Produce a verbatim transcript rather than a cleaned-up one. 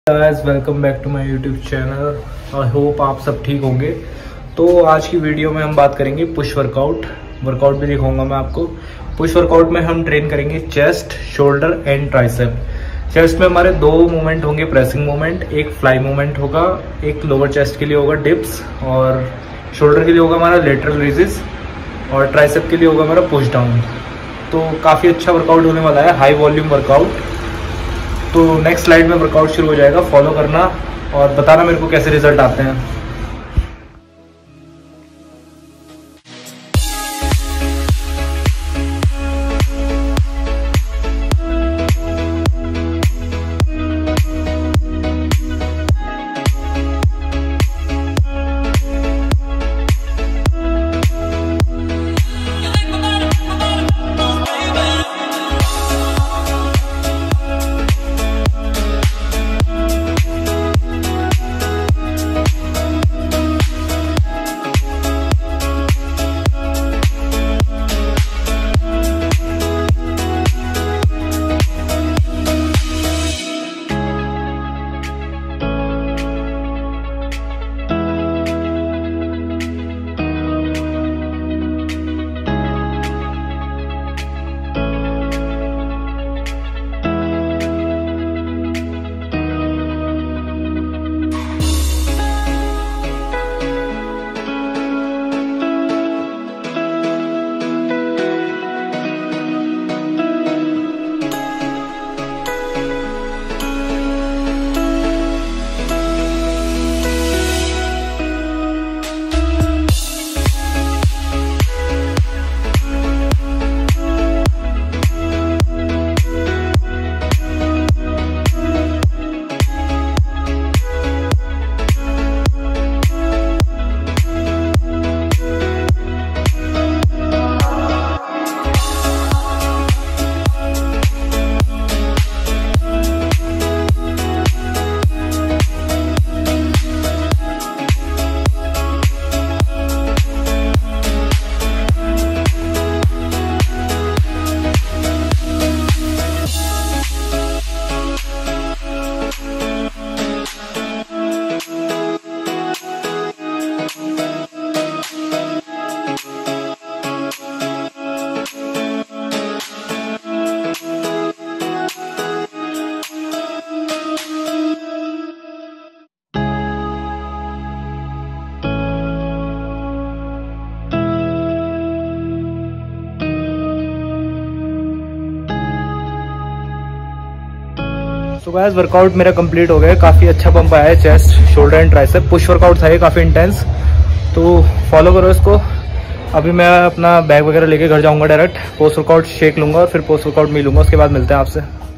Guys welcome back to my YouTube channel. I hope आप सब ठीक होंगे। तो आज की वीडियो में हम बात करेंगे पुश वर्कआउट वर्कआउट भी दिखाऊंगा मैं आपको। पुश वर्कआउट में हम ट्रेन करेंगे chest, shoulder and tricep. Chest में हमारे दो मूवमेंट होंगे, प्रेसिंग मूवमेंट, एक फ्लाई मूवमेंट होगा, एक लोअर चेस्ट के लिए होगा डिप्स, और शोल्डर के लिए होगा हमारा लेटरल रेजिस, और ट्राइसेप के लिए होगा हमारा पुश डाउन। तो काफ़ी अच्छा वर्कआउट होने वाला है, हाई वॉल्यूम वर्कआउट। तो नेक्स्ट स्लाइड में वर्कआउट शुरू हो जाएगा, फॉलो करना और बताना मेरे को कैसे रिजल्ट आते हैं। तो गाइस वर्कआउट मेरा कंप्लीट हो गया, काफ़ी अच्छा पंप आया है chest, shoulder and tricep. Push workout था ये, काफ़ी इंटेंस। तो फॉलो करो इसको। अभी मैं अपना बैग वगैरह लेके घर जाऊंगा डायरेक्ट, पोस्ट वर्कआउट शेक लूंगा और फिर पोस्ट वर्कआउट मिलूंगा, उसके बाद मिलते हैं आपसे।